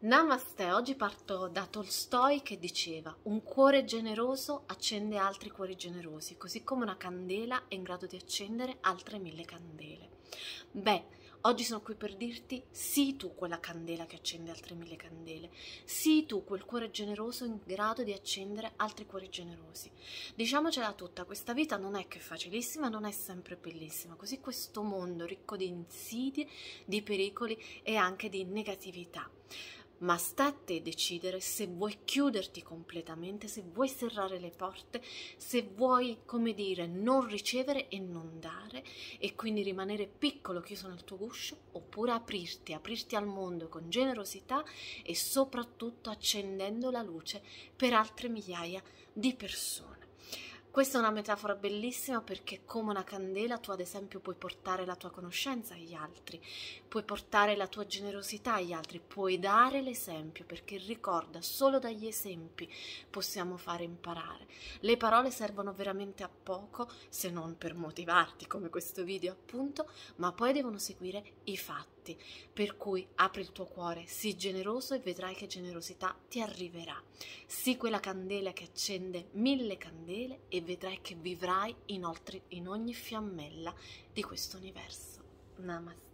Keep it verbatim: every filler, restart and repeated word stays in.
Namaste, oggi parto da Tolstoi che diceva: un cuore generoso accende altri cuori generosi, così come una candela è in grado di accendere altre mille candele. Beh, oggi sono qui per dirti: sii tu quella candela che accende altre mille candele, sii tu quel cuore generoso in grado di accendere altri cuori generosi. Diciamocela tutta, questa vita non è che facilissima, non è sempre bellissima, così questo mondo ricco di insidie, di pericoli e anche di negatività. Ma sta a te decidere se vuoi chiuderti completamente, se vuoi serrare le porte, se vuoi, come dire, non ricevere e non dare e quindi rimanere piccolo chiuso nel tuo guscio, oppure aprirti, aprirti al mondo con generosità e soprattutto accendendo la luce per altre migliaia di persone. Questa è una metafora bellissima perché come una candela tu ad esempio puoi portare la tua conoscenza agli altri, puoi portare la tua generosità agli altri, puoi dare l'esempio, perché ricorda, solo dagli esempi possiamo fare imparare. Le parole servono veramente a poco, se non per motivarti come questo video appunto, ma poi devono seguire i fatti. Per cui apri il tuo cuore, sii generoso e vedrai che generosità ti arriverà. Sii quella candela che accende mille candele e vedrai che vivrai in, oltre, in ogni fiammella di questo universo. Namaste.